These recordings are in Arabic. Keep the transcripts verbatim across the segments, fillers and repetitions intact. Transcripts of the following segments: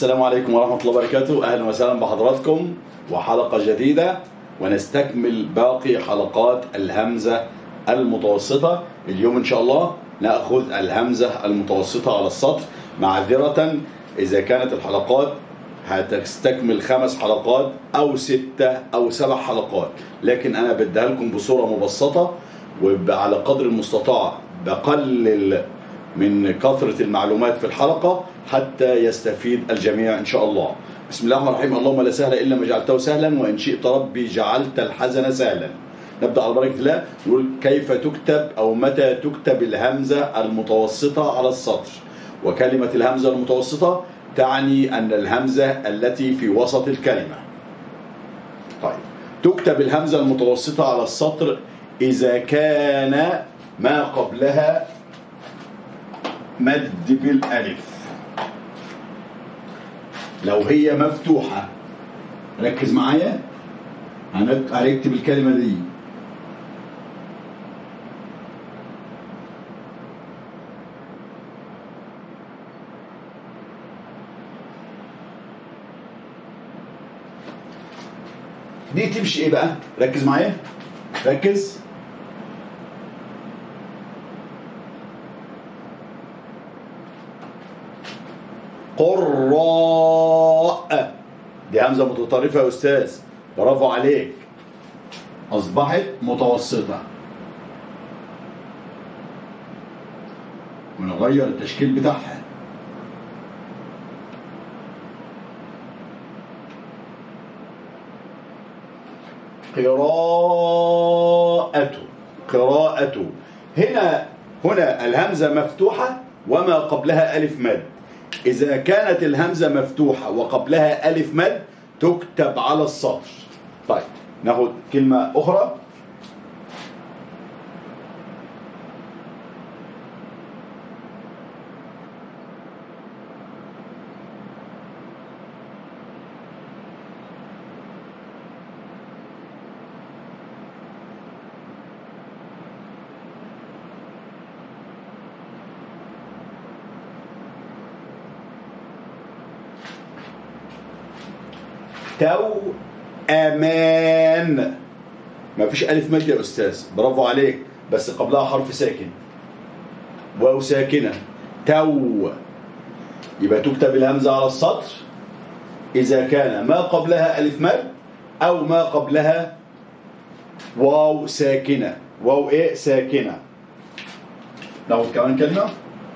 السلام عليكم ورحمة الله وبركاته. أهلا وسهلا بحضراتكم وحلقة جديدة، ونستكمل باقي حلقات الهمزة المتوسطة. اليوم إن شاء الله نأخذ الهمزة المتوسطة على السطر، معذرة إذا كانت الحلقات هتستكمل خمس حلقات أو ستة أو سبع حلقات، لكن أنا بديها لكم بصورة مبسطة وعلى قدر المستطاع بقلل من كثرة المعلومات في الحلقة حتى يستفيد الجميع إن شاء الله. بسم الله الرحمن الرحيم. اللهم لا سهل إلا ما جعلته سهلا، وإن شئت ربي جعلت الحزن سهلا. نبدأ على بركة الله. نقول كيف تكتب أو متى تكتب الهمزة المتوسطة على السطر. وكلمة الهمزة المتوسطة تعني أن الهمزة التي في وسط الكلمة. طيب، تكتب الهمزة المتوسطة على السطر إذا كان ما قبلها مد بالألف. لو هي مفتوحة، ركز معايا، هنكتب الكلمة دي دي تمشي ايه بقى؟ ركز معايا، ركز. قراء، دي همزة متطرفة يا أستاذ، برافو عليك، أصبحت متوسطة. ونغير التشكيل بتاعها. قراءة، قراءة. هنا هنا الهمزة مفتوحة وما قبلها ألف مد. إذا كانت الهمزة مفتوحة وقبلها ألف مد تكتب على السطر. طيب، ناخد كلمة أخرى. تو أمان، ما فيش ألف مد يا أستاذ، برافو عليك، بس قبلها حرف ساكن، واو ساكنة. تو، يبقى تكتب الهمزة على السطر إذا كان ما قبلها ألف مد أو ما قبلها واو ساكنة. واو إيه؟ ساكنة. ناخد كمان كلمة.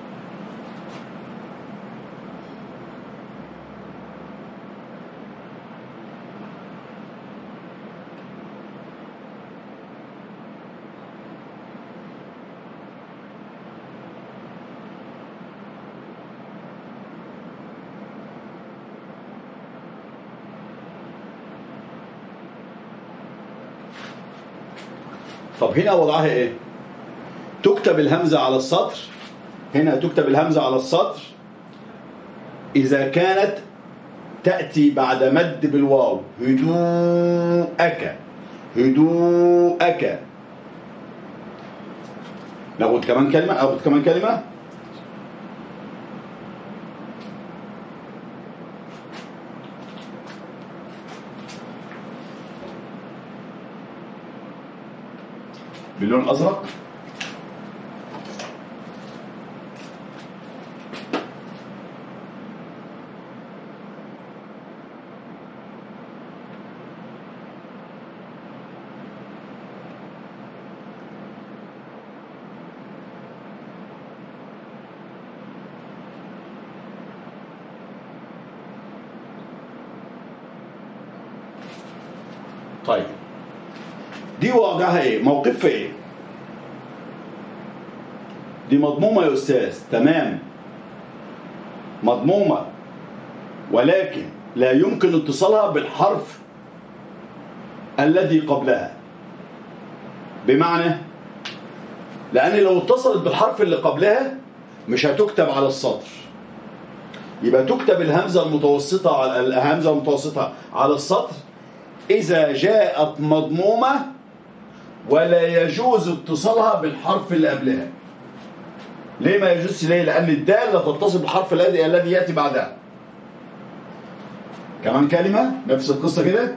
طب هنا وضعها ايه؟ تكتب الهمزة على السطر، هنا تكتب الهمزة على السطر إذا كانت تأتي بعد مد بالواو. هدوءك، هدوءك. ناخد كمان كلمة، أخد كمان كلمة. باللون الأزرق. طيب، دي وضعها ايه؟ موقفها ايه؟ دي مضمومة يا أستاذ، تمام، مضمومة، ولكن لا يمكن اتصالها بالحرف الذي قبلها. بمعنى، لأن لو اتصلت بالحرف اللي قبلها مش هتكتب على السطر. يبقى تكتب الهمزة المتوسطة على الهمزة المتوسطة على السطر إذا جاءت مضمومة ولا يجوز اتصالها بالحرف اللي قبلها. ليه ما يجوزش؟ ليه؟ لأن الدال لا تتصل بالحرف الذي الذي يأتي بعدها. كمان كلمة نفس القصة كده.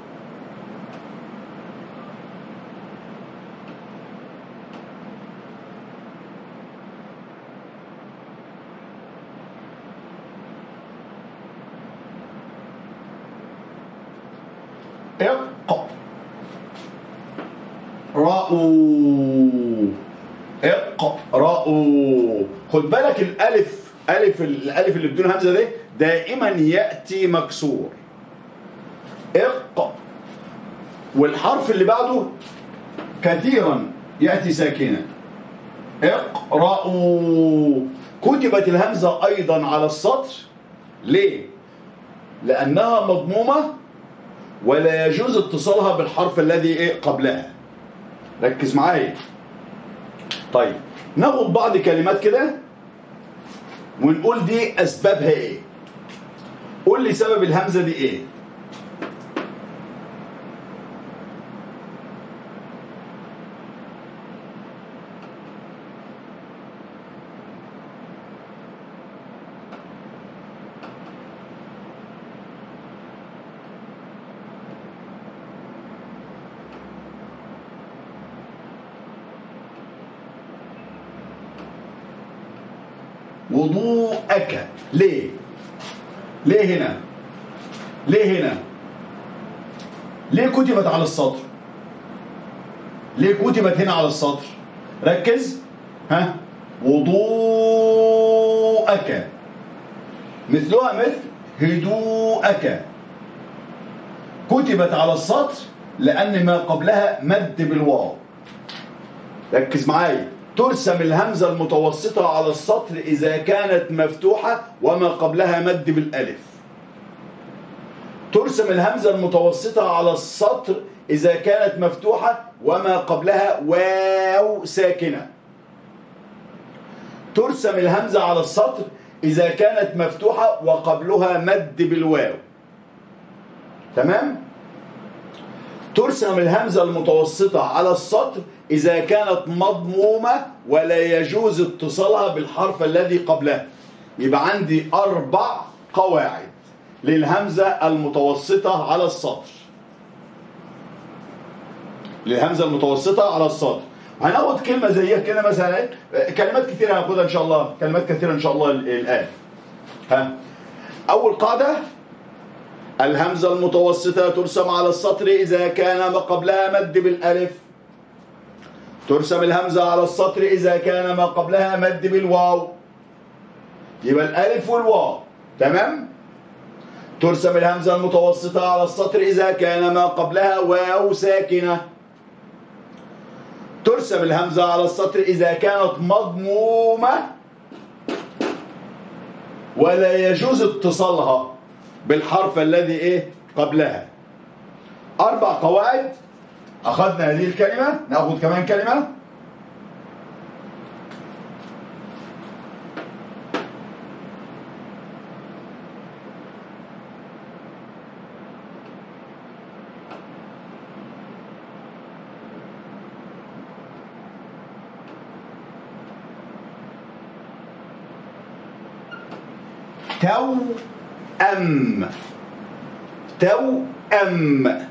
اقرأوا اقرأوا. خد بالك الألف، ألف الألف اللي بدون همزة ده دائما يأتي مكسور. اق والحرف اللي بعده كثيرا يأتي ساكنا. اقرأوا. كتبت الهمزة أيضا على السطر. ليه؟ لأنها مضمومة ولا يجوز اتصالها بالحرف الذي ايه قبلها. ركز معايا. طيب ناخد بعض كلمات كده ونقول دي اسبابها ايه. قول لي سبب الهمزه دي ايه. وضوءك. ليه؟ ليه هنا؟ ليه هنا؟ ليه كتبت على السطر؟ ليه كتبت هنا على السطر؟ ركز. ها؟ وضوءك مثلها مثل هدوءك. كتبت على السطر لأن ما قبلها مد بالواو. ركز معايا. ترسم الهمزة المتوسطة على السطر إذا كانت مفتوحة وما قبلها مد بالألف. ترسم الهمزة المتوسطة على السطر إذا كانت مفتوحة وما قبلها واو ساكنة. ترسم الهمزة على السطر إذا كانت مفتوحة وقبلها مد بالواو. تمام؟ ترسم الهمزة المتوسطة على السطر إذا كانت مضمومة ولا يجوز اتصالها بالحرف الذي قبلها. يبقى عندي أربع قواعد للهمزة المتوسطة على السطر. للهمزة المتوسطة على السطر. هناخد كلمة زيها كده مثلا. كلمات كثيرة هناخدها إن شاء الله. كلمات كثيرة إن شاء الله الآن. ها. أول قاعدة: الهمزة المتوسطة ترسم على السطر إذا كان ما قبلها مد بالألف. ترسم الهمزة على السطر إذا كان ما قبلها مد بالواو. يبقى الألف والواو. تمام؟ ترسم الهمزة المتوسطة على السطر إذا كان ما قبلها واو ساكنة. ترسم الهمزة على السطر إذا كانت مضمومة ولا يجوز اتصالها بالحرف الذي إيه قبلها. أربع قواعد. أخذنا هذه الكلمة. نأخذ كمان كلمة. توأم. توأم.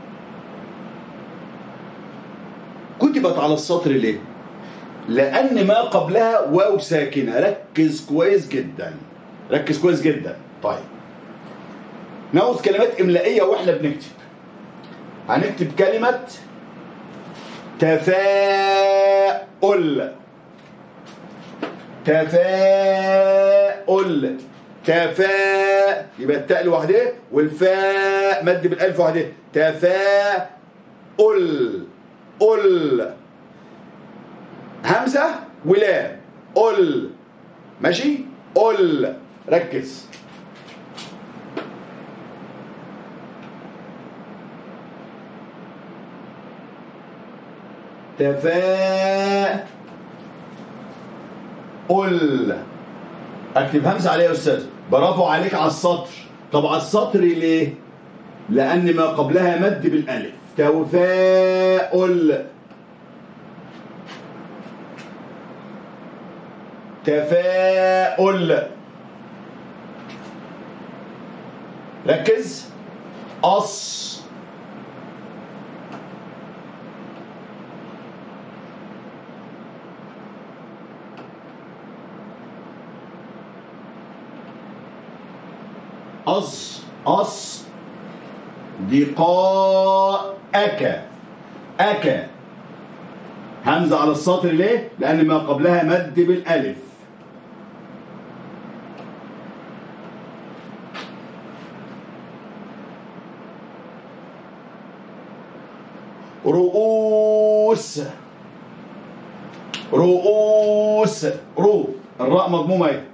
كتبت على السطر ليه؟ لأن ما قبلها واو ساكنة. ركز كويس جدا. ركز كويس جدا. طيب ناخذ كلمات إملائية وإحنا بنكتب. هنكتب كلمة تفاؤل. تفاؤل. تفاء يبقى التاء لوحدها والفاء مد بالالف وحدها. تفاؤل. ال همزه ولام. ال ماشي. ال ركز. تفاؤل. اكتب همزه عليها يا استاذ. برافو عليك على السطر. طب على السطر ليه؟ لان ما قبلها مد بالالف. تفاؤل. تفاؤل. ركز. أص. أص. أص. دقاءك. أك. همزة على السطر ليه؟ لأن ما قبلها مد بالألف. رؤوس. رؤوس. رو. الراء مضمومة اهي.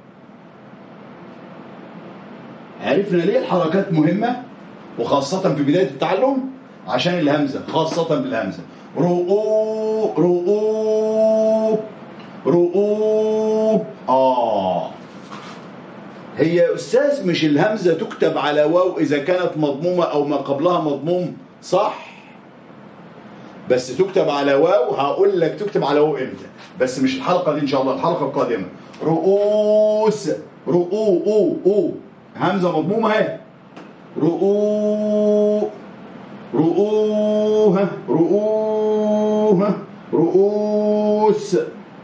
عرفنا ليه الحركات مهمة وخاصة في بداية التعلم؟ عشان الهمزة، خاصة بالهمزة. رؤو. رؤو. رؤو. آه هي يا أستاذ مش الهمزة تكتب على واو إذا كانت مضمومة أو ما قبلها مضموم؟ صح، بس تكتب على واو. هقول لك تكتب على واو امتى، بس مش الحلقة دي إن شاء الله، الحلقة القادمة. رؤوس. رؤو. أو أو همزة مضمومة اهي. رؤو. رؤوها. رؤوها. رؤوس.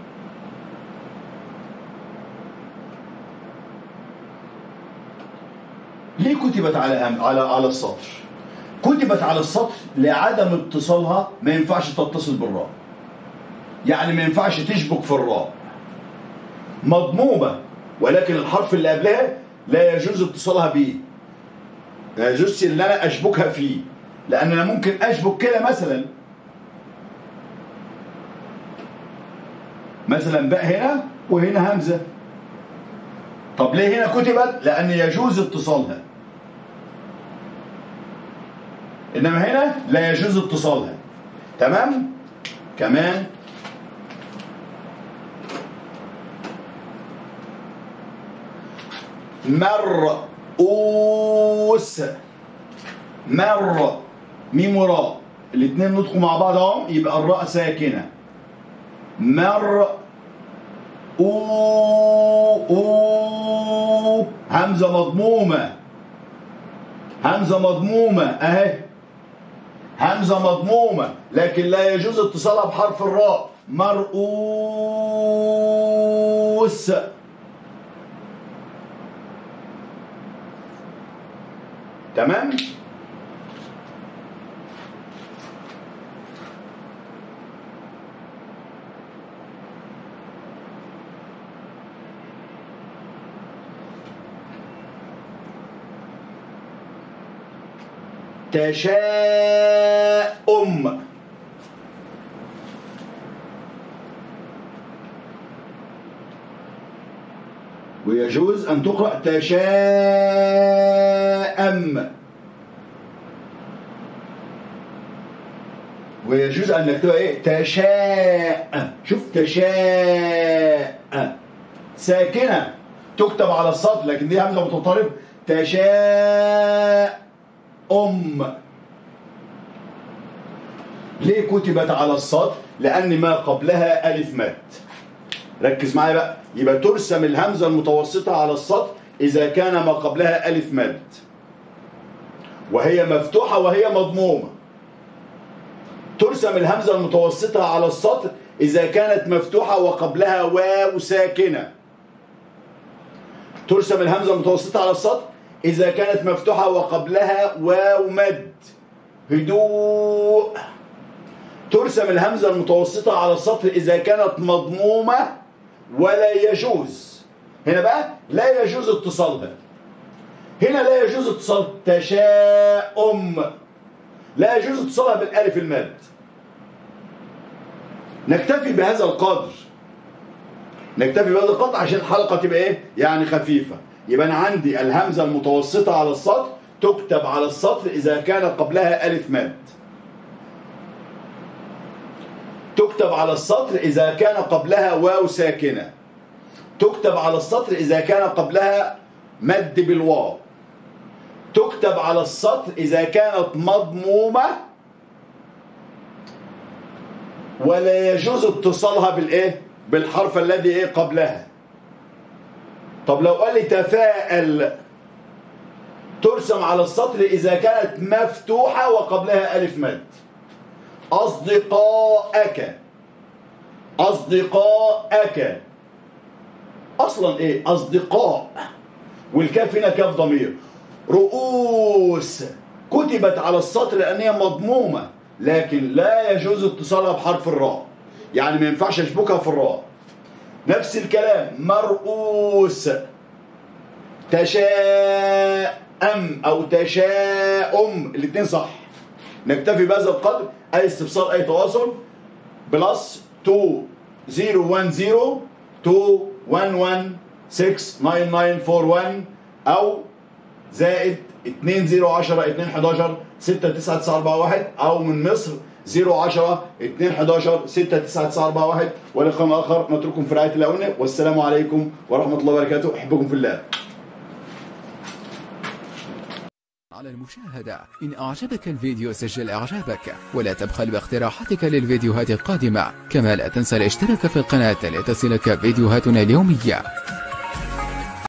ليه كتبت على على على السطر؟ كتبت على السطر لعدم اتصالها، ما ينفعش تتصل بالراء، يعني ما ينفعش تشبك في الراء. مضمومة ولكن الحرف اللي قبلها لا يجوز اتصالها بيه، لا يجوز ان انا اشبكها فيه، لان انا ممكن اشبك كده مثلا مثلا باء هنا وهنا همزة. طب ليه هنا كتبت؟ لان يجوز اتصالها، انما هنا لا يجوز اتصالها. تمام. كمان مرؤوس. مر. ميم وراء الاثنين نطقوا مع بعض اهو، يبقى الراء ساكنه. مر. او. او همزه مضمومه. همزه مضمومه اهي. همزه مضمومه لكن لا يجوز اتصالها بحرف الراء. مرؤوس. تمام. تشاؤم. ويجوز أن تقرأ تشاءم، ويجوز أن نكتبها إيه؟ تشاء. شوف تشاء ساكنة تكتب على السطر، لكن دي همزة متطرفة. تشاء أم. ليه كتبت على السطر؟ لأن ما قبلها ألف مد. ركز معايا بقى. يبقى ترسم الهمزة المتوسطة على السطر إذا كان ما قبلها ألف مد وهي مفتوحة وهي مضمومة. ترسم الهمزة المتوسطة على السطر إذا كانت مفتوحة وقبلها واو ساكنة. ترسم الهمزة المتوسطة على السطر إذا كانت مفتوحة وقبلها واو مد. هدوء. ترسم الهمزة المتوسطة على السطر إذا كانت مضمومة ولا يجوز. هنا بقى لا يجوز اتصالها. هنا لا يجوز اتصال تشاؤم، لا يجوز اتصالها بالالف الماد. نكتفي بهذا القدر، نكتفي بهذا القدر عشان الحلقة تبقى ايه؟ يعني خفيفة. يبقى أنا عندي الهمزة المتوسطة على السطر تكتب على السطر إذا كان قبلها ألف مد. تكتب على السطر إذا كان قبلها واو ساكنة. تكتب على السطر إذا كان قبلها مد بالواو. تكتب على السطر إذا كانت مضمومة ولا يجوز اتصالها بالإيه؟ بالحرف الذي إيه قبلها. طب لو قال لي تفاءل، ترسم على السطر إذا كانت مفتوحة وقبلها ألف مد. أصدقائك، أصدقائك، أصلا إيه؟ أصدقاء، والكاف هنا كاف ضمير. رؤوس كتبت على السطر لأنها مضمومة، لكن لا يجوز اتصالها بحرف الراء، يعني ما ينفعش أشبكها في الراء. نفس الكلام مرؤوس. تشاءم أو تشاؤم، الاثنين صح. نكتفي بهذا القدر. أي استفسار أي تواصل بلس اتنين صفر واحد صفر اتنين واحد واحد ستة تسعة تسعة أربعة واحد أو زائد اتنين صفر عشرة اتنين حداشر ستة تسعة تسعة أربعة واحد أو من مصر صفر عشرة اتنين حداشر ستة تسعة تسعة أربعة واحد. ولقاء آخر نترككم في رعاية الله، والسلام عليكم ورحمة الله وبركاته. أحبكم في الله. على المشاهدة، إن أعجبك الفيديو سجل إعجابك، ولا تبخل باقتراحاتك للفيديوهات القادمة، كما لا تنسى الاشتراك في القناة لتصلك فيديوهاتنا اليومية.